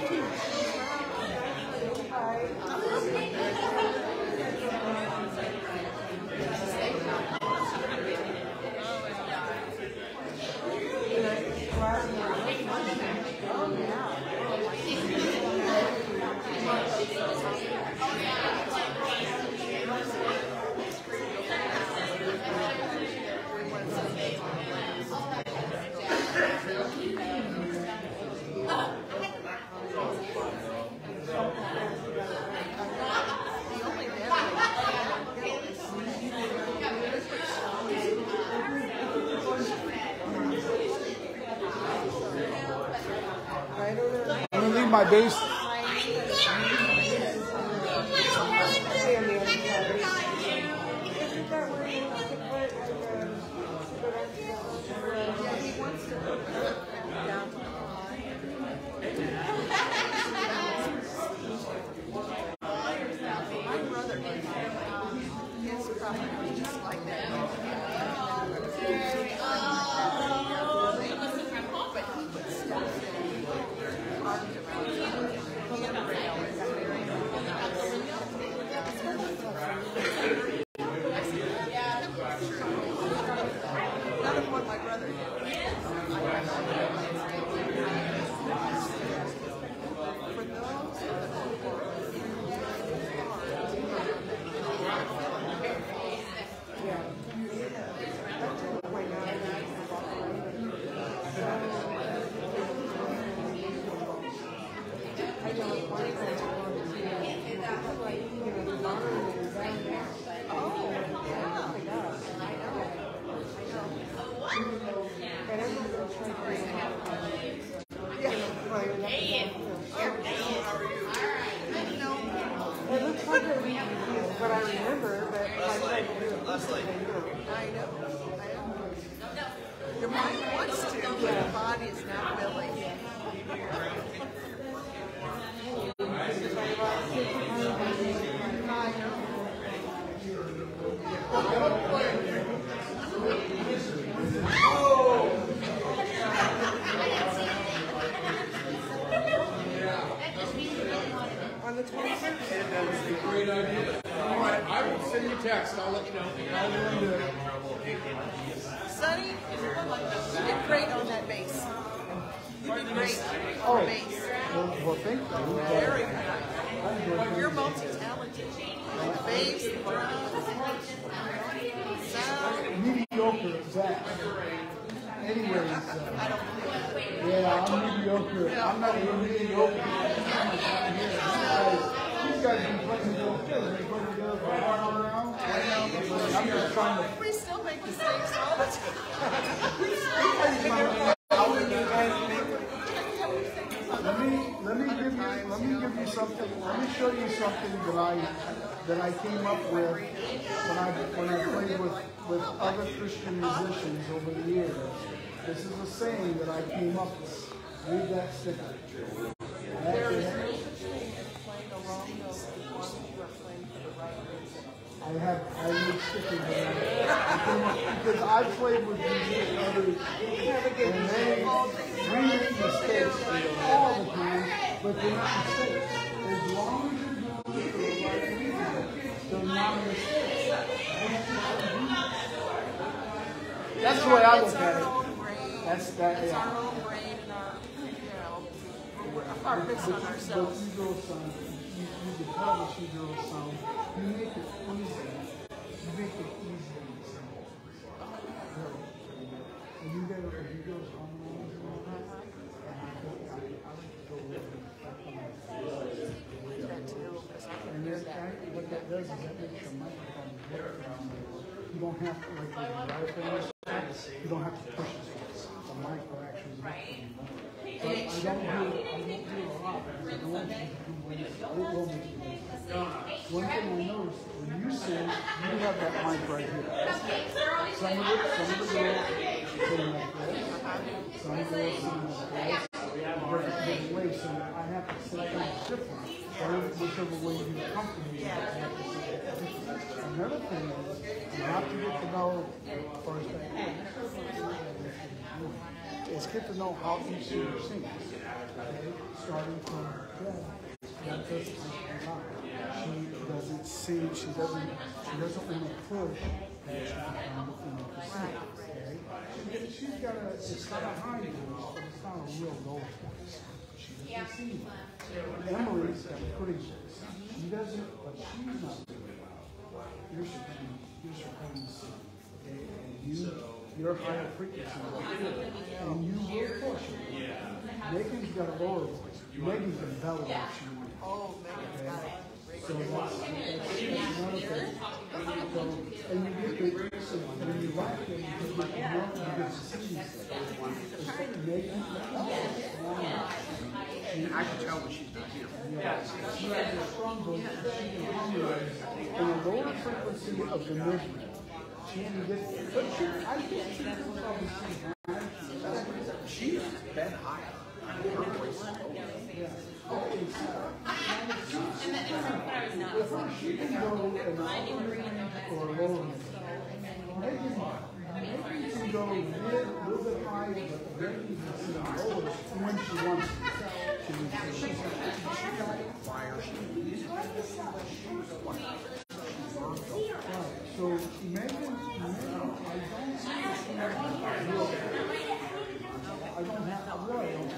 Speaker 8: I'm gonna leave my base. But I remember that I know. Your mind wants to, but your body is not willing. On the 26th?
Speaker 9: That's a great idea. All right, I will send you a text. I'll let you know. I'll do it.
Speaker 2: Sonny, you did great on that bass. You did great on the bass.
Speaker 8: Well, thank you.
Speaker 2: Very good. Well, you're multi-talented. The bass, the drums, sound.
Speaker 8: Mediocre, Zach. Anyways, yeah, I'm mediocre. I'm not even mediocre. These guys been playing real good. They put together for a while now. I'm just trying to.
Speaker 2: We still make mistakes all the time.
Speaker 8: Let me give you something. Let me show you something that I came up with when I played with other Christian musicians over the years. This is a saying that I came up with. Read that sticker.
Speaker 2: There is no such thing as playing a wrong note as long as you are playing for the right reason.
Speaker 8: I need stickers because I played with these others and they make mistakes all the time, but they're not mistakes. As long as you're doing it for the right reason, they're not mistakes. That's the way I look at it. That's our own brain and our focus on ourselves. But you girls sound, you can tell that you girls sound, you make it easy. You make it easy on yourself. And you girls harmonize and all that. And I like to go over and what that does is that makes your microphone work. You don't have to, like you don't have to push it. The mic will actually work. But I don't do a lot. I don't want you to do what it will make you do. One thing I noticed, when you sing, you have that mic right here. Some of the girls sing like this. Some of the girls sing like this. Different ways, so I have to say things different. Whichever way you're comfortable with, I have to say it different. Another thing is, not to get to know first thing, is get to know how each singer sings. Okay? Starting from that does God. She doesn't sing, she doesn't want to push that she can find to sing. Okay? She's got it's got a high voice, but it's not a real low voice. She doesn't sing. Emily's got a pretty voice. She doesn't, but she's not really loud. You're supposed to sing. Okay? And your higher frequency right here. And you will push it. Megan's got a lower voice. Megan's can bellow if she wants.
Speaker 2: Oh, Megan's got it.
Speaker 8: So that's another thing. So, and you get the, when you like it, you get to see these things. Megan,
Speaker 9: I can tell when she's not here.
Speaker 8: she has a strong voice, and she can harmonize in a lower frequency of the movement. She can get, but I think she can probably sing high.
Speaker 9: She's been higher. Her voice is low.
Speaker 8: Okay, so, with her, she can go in a or a lower note. Megan can go mid, a little bit higher, but Megan can sing lower when she wants to. She's
Speaker 9: Fire.
Speaker 8: So Megan, I don't have a really don't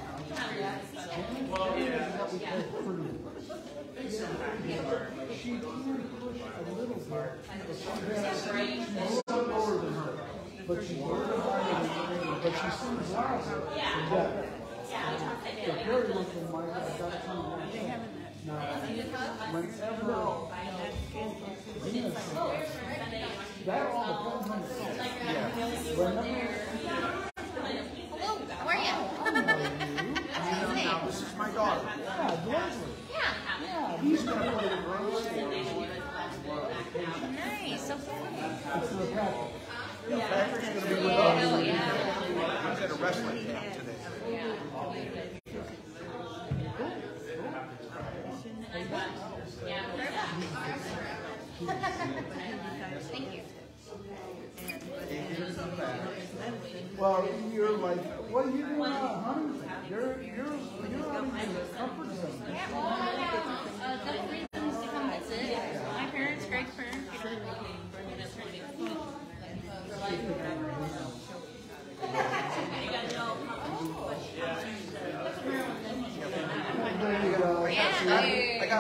Speaker 8: she can push a little bit, but she's lower than her. But she's very higher than her, but she sings louder than that. So Harry went from my, I got to come along. Now, whenever Venus sings, that all depends on the song. Whenever
Speaker 10: Hello, how are you?
Speaker 9: Now, this is my daughter.
Speaker 8: yeah, Leslie.
Speaker 10: Yeah.
Speaker 8: Yeah, he's going to go to the grand
Speaker 10: Nice, so fun.
Speaker 8: It's the Patrick.
Speaker 9: Patrick's going to be with us.
Speaker 10: Oh, yeah.
Speaker 9: He's at a wrestling camp today.
Speaker 10: Thank you.
Speaker 8: Well, you're like, what are you doing out, honey? You're out of your comfort zone.
Speaker 10: Yeah, well, I have good reasons to come visit. My parents, Greg's parents,
Speaker 8: There you go.
Speaker 9: I got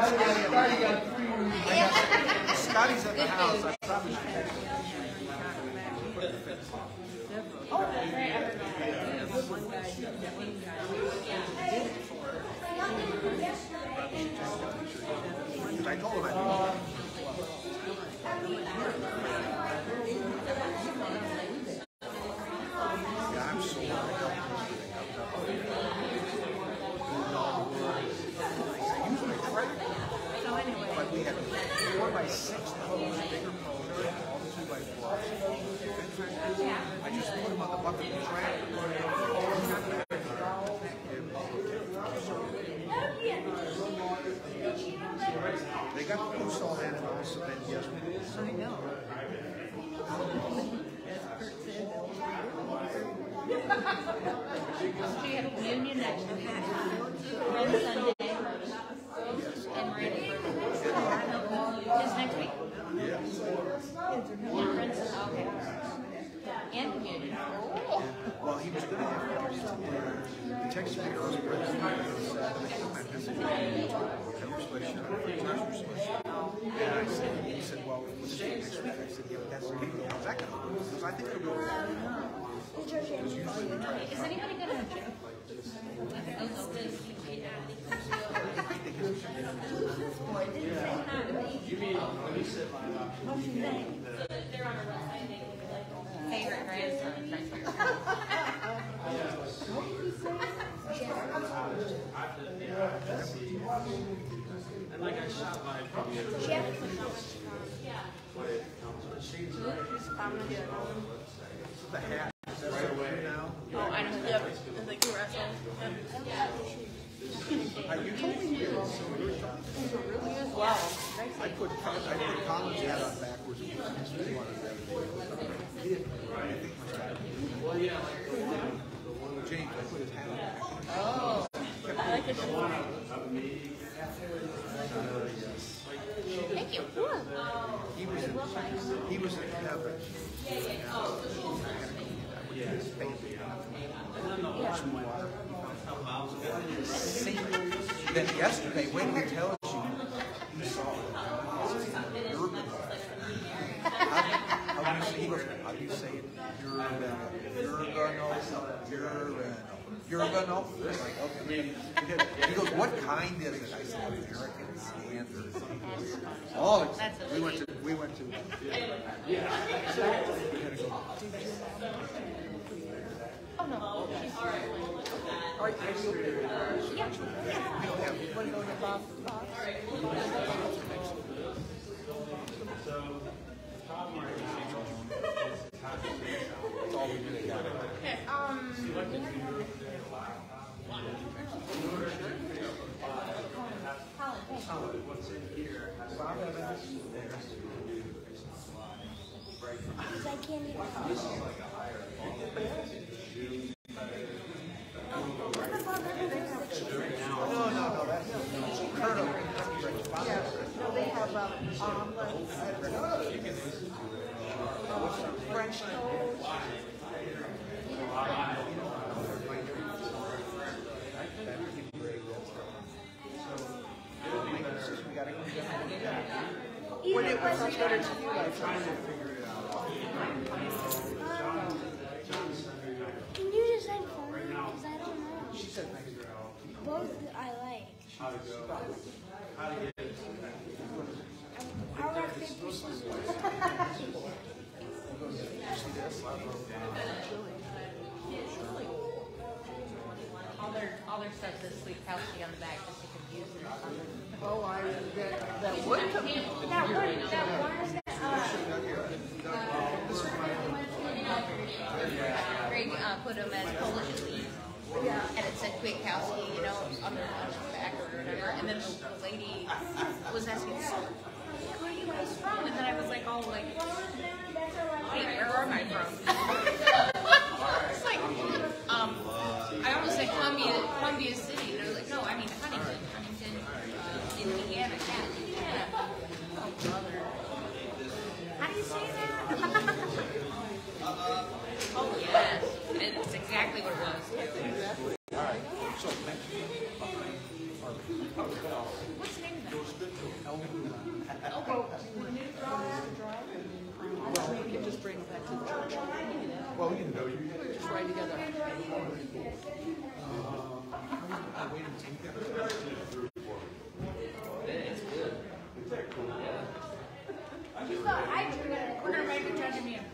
Speaker 9: Scotty's at the house. I promise you. I told him I yeah, I'm so usually try to, but we had 4x6 poles, bigger poles, all the 2x4s. I just put them on the bucket and track. They got the post all in and all cement yesterday.
Speaker 2: I know.
Speaker 10: She had a reunion next week. Then Sunday. And Randy. Is next week?
Speaker 9: Yes.
Speaker 10: And Prince. Okay. And communion.
Speaker 9: Well, he was going to have he texted me earlier and said, my message. And I said, he said, well, we'll just next week. I said, yeah, but that's okay. How's that going to go? Because I think it'll go well. Because usually we try to
Speaker 10: Is anybody going to gym?
Speaker 1: You mean, when you said my
Speaker 10: They're on a website. Favorite grandson.
Speaker 1: And like I shot by probably every when it comes to she's right.
Speaker 9: the hat. Is that right away now?
Speaker 2: Oh, I know. Yep. And like wrestling.
Speaker 9: You told me you did.
Speaker 2: Wow.
Speaker 9: I put Colin's hat on backwards. And put his one on everything.
Speaker 1: Well, yeah, like the one that
Speaker 9: He was in heaven. Then yesterday, when he tells you, he saw it. How do you say? He goes, how do you say it? You're gonna. It's like, okay. He goes, what kind is it? I said, American Standard. Oh, we went to.
Speaker 2: Oh no.
Speaker 9: Are you okay?
Speaker 2: Yeah.
Speaker 9: We don't have.
Speaker 2: Want to go to Bob?
Speaker 9: That's all we really got.
Speaker 1: What's in here has to be
Speaker 11: because I can't even.
Speaker 1: This is like a higher
Speaker 9: No, that's Colonel.
Speaker 2: Yeah. No, they have omelets, French toast.
Speaker 11: When it was
Speaker 2: better to you, I
Speaker 11: Can you just say for me? Because I don't know.
Speaker 1: She said figure out
Speaker 11: Both I like.
Speaker 1: how to go, how to get it.
Speaker 11: I rock, paper, scissors.
Speaker 10: All their stuff this week, Kelsey on the back, just to confuse them.
Speaker 2: Oh, that would come in.
Speaker 10: Greg put them as Polish elite. And it said Kwiatkowski, you know, on the back or whatever. And then the lady was asking, so, where are you guys from? And then I was like, oh, like, wait, where am I from? It's like, I almost said Columbia City. And I was like, no, I mean Huntington, Indiana. Yeah. Oh, brother. How do you say that? Oh, yes. It's exactly what it was.
Speaker 9: All right. So,
Speaker 10: What's the name of that?
Speaker 2: Well, we can just bring it back to the church.
Speaker 9: well, you know, you
Speaker 2: Just right together.
Speaker 10: We're going to make a judge of me.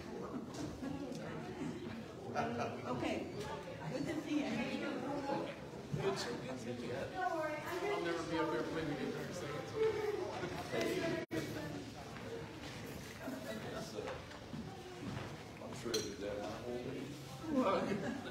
Speaker 2: Okay. Good to see you.
Speaker 8: I'll never be up there playing the guitar second.
Speaker 7: I'm sure that whole